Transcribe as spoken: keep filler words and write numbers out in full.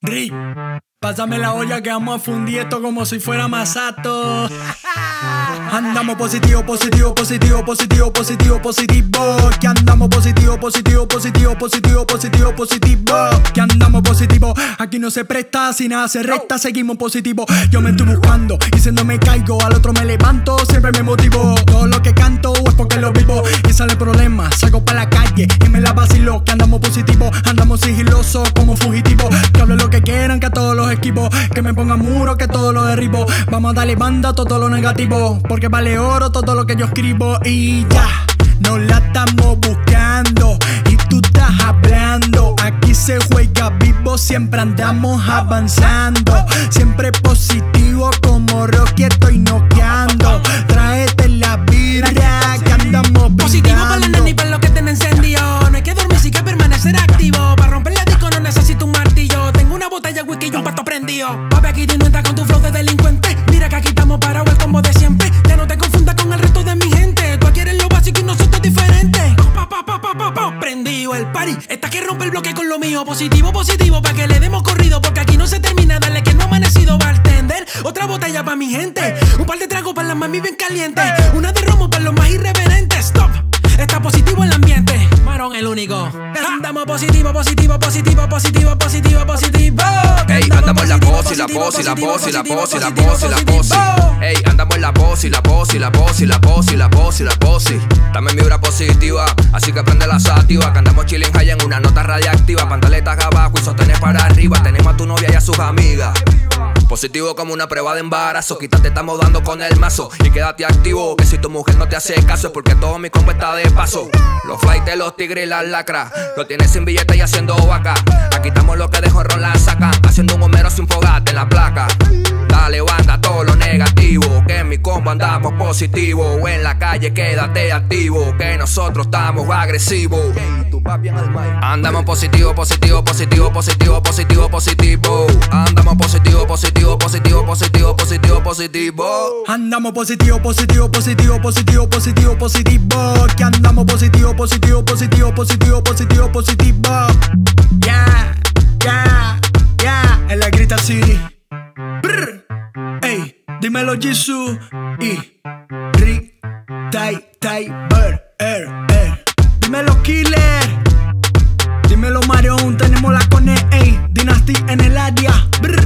Rick, pásame la olla que vamos a fundir esto como si fuera masato. Andamos positivo, positivo, positivo, positivo, positivo, positivo. Que andamos positivo, positivo, positivo, positivo, positivo, positivo. Que andamos positivo. Aquí no se presta, si nada se resta, seguimos positivo. Yo me estoy buscando y si no me caigo, al otro me levanto, siempre me motivo. Todo lo que canto es porque lo vivo. Y sale el problema, salgo para la calle y me la vacilo. Que andamos positivo, andamos sigilosos como fugitivos. Que hablen lo que quieran, que a todos los equipos, que me pongan muro, que todo lo derribo. Vamos a darle banda a todo lo negativo, porque vale oro todo lo que yo escribo. Y ya, no la estamos buscando y tú estás hablando. Aquí se juega vivo, siempre andamos avanzando. Siempre positivo como Rocky, estoy noqueando. Tráete la birra que andamos positivo para la nena y para lo que te encendido. No hay que dormir, sí que permanecer activo. Para romper la disco no necesito un martillo. Tengo una botella de whisky y un pato prendido. Papi, aquí te entra con tu flow de delincuente. Mira que aquí estamos parados el combo de siempre. Ya no te confundas con el resto de mi gente. Tú quieres lo básico y nosotros diferentes. Pa, pa, pa, pa, pa, pa. Prendido el party. Esta que rompe el bloque con lo mío. Positivo, positivo, para que le demos corrido. Porque aquí no se termina, dale que no ha amanecido. Bartender, otra botella para mi gente. Un par de tragos para las mami bien calientes. Una de romo para los más irreverentes. Stop, está positivo el ambiente. Marón el único. Andamos positivo, positivo, positivo, positivo, positivo, positivo. Ey, andamos la posi, la posi, la posi, la posi, la posi, la posi. Ey, andamos la posi, la posi, la posi, la posi, la posi, la posi. Dame mi vibra positiva, así que prende la sativa. Que andamos chilling high en una nota radiactiva. Pantaletas abajo y sostenes para arriba. Tenemos a tu novia y a sus amigas. Positivo como una prueba de embarazo. Quítate, estamos dando con el mazo. Y quédate activo, que si tu mujer no te hace caso es porque todo mi compa está de paso. Los flights, los tigres y las lacras lo tienes sin billete y haciendo vaca. Aquí estamos los que de jorrón la sacan, haciendo un homero sin fogate en la placa. Dale banda todo lo negativo, que en mi combo andamos positivo. En la calle quédate activo, que nosotros estamos agresivos. Andamos positivo, positivo, positivo, positivo, positivo, positivo. Andamos positivo, positivo, positivo, positivo, positivo, positivo. Andamos positivo, positivo, positivo, positivo, positivo, positivo. Que andamos positivo, positivo, positivo, positivo, positivo, positivo. Yeah, yeah, yeah. En la Grita City. Brr. Ey, dímelo Jisoo y Rick, Tai, Tai, Bird, Er, Er. Dímelo Killer. Dímelo Marion, tenemos la cone, ey. Dynasty en el área. Brr.